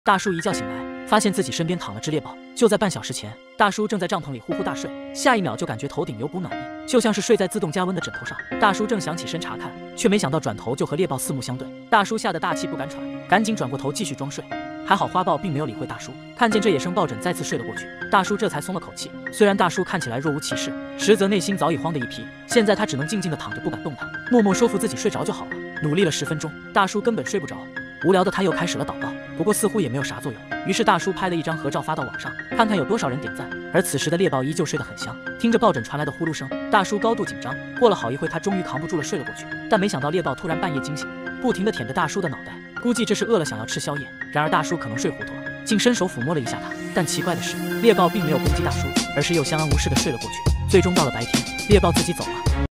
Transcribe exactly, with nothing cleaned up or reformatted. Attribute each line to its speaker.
Speaker 1: 大叔一觉醒来，发现自己身边躺了只猎豹。就在半小时前，大叔正在帐篷里呼呼大睡，下一秒就感觉头顶有股暖意，就像是睡在自动加温的枕头上。大叔正想起身查看，却没想到转头就和猎豹四目相对。大叔吓得大气不敢喘，赶紧转过头继续装睡。还好花豹并没有理会大叔，看见这野生抱枕再次睡了过去，大叔这才松了口气。虽然大叔看起来若无其事，实则内心早已慌得一批。现在他只能静静地躺着不敢动弹，默默说服自己睡着就好了。努力了十分钟，大叔根本睡不着。无聊的他又开始了祷告，不过似乎也没有啥作用。于是大叔拍了一张合照发到网上，看看有多少人点赞。而此时的猎豹依旧睡得很香，听着抱枕传来的呼噜声，大叔高度紧张。过了好一会，他终于扛不住了，睡了过去。但没想到猎豹突然半夜惊醒，不停地舔着大叔的脑袋，估计这是饿了想要吃宵夜。然而大叔可能睡糊涂了，竟伸手抚摸了一下他。但奇怪的是，猎豹并没有攻击大叔，而是又相安无事地睡了过去。最终到了白天，猎豹自己走了。